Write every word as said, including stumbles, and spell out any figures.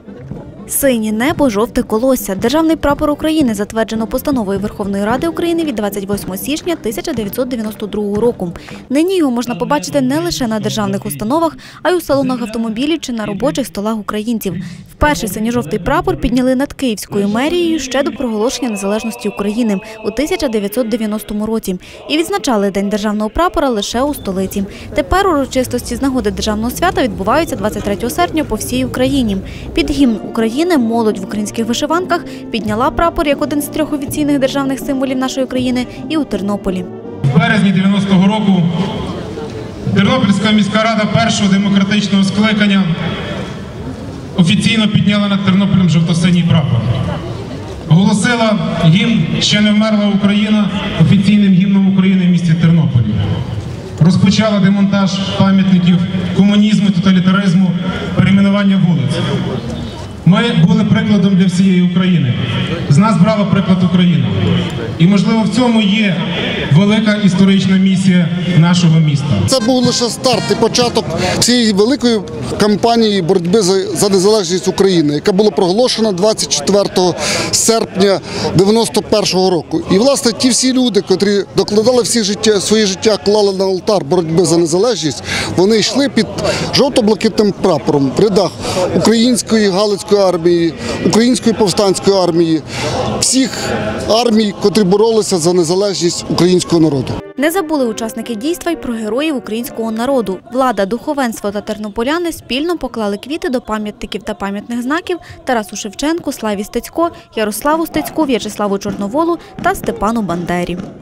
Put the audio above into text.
Синє небо, жовте колосся. Державний прапор України затверджено постановою Верховної Ради України від двадцять восьмого січня тисяча дев'ятсот дев'яносто другого року. Нині його можна побачити не лише на державних установах, а й у салонах автомобілів чи на робочих столах українців. Вперше синьо-жовтий прапор підняли над Київською мерією ще до проголошення незалежності України у тисяча дев'ятсот дев'яностому році. І відзначали День державного прапора лише у столиці. Тепер урочистості з нагоди державного свята відбуваються двадцять третього серпня по всій Україні. Під гімн України молодь в українських вишиванках підняла прапор як один з трьох офіційних державних символів нашої країни і у Тернополі. В березні дев'яностого року Тернопільська міська рада першого демократичного скликання офіційно підняла над Тернополем жовто-синій прапор. Оголосила гімн «Ще не вмерла Україна» офіційним гімном України в місті Тернополі. Розпочала демонтаж пам'ятників комунізму і тоталітаризму, перейменування вулиць. Ми були прикладом для всієї України. З нас брала приклад Україна. І, можливо, в цьому є велика історична місія нашого міста. Це був лише старт і початок цієї великої кампанії боротьби за незалежність України, яка була проголошена двадцять четвертого серпня дев'яносто першого року. І, власне, ті всі люди, котрі докладали всі життя, своє життя, клали на алтар боротьби за незалежність, вони йшли під жовто-блакитним прапором в рядах української, галицької армії, української повстанської армії, всіх армій, котрі боролися за незалежність українського народу. Не забули учасники дійства й про героїв українського народу. Влада, духовенство та тернополяни спільно поклали квіти до пам'ятників та пам'ятних знаків Тарасу Шевченку, Славі Стецько, Ярославу Стецьку, В'ячеславу Чорноволу та Степану Бандері.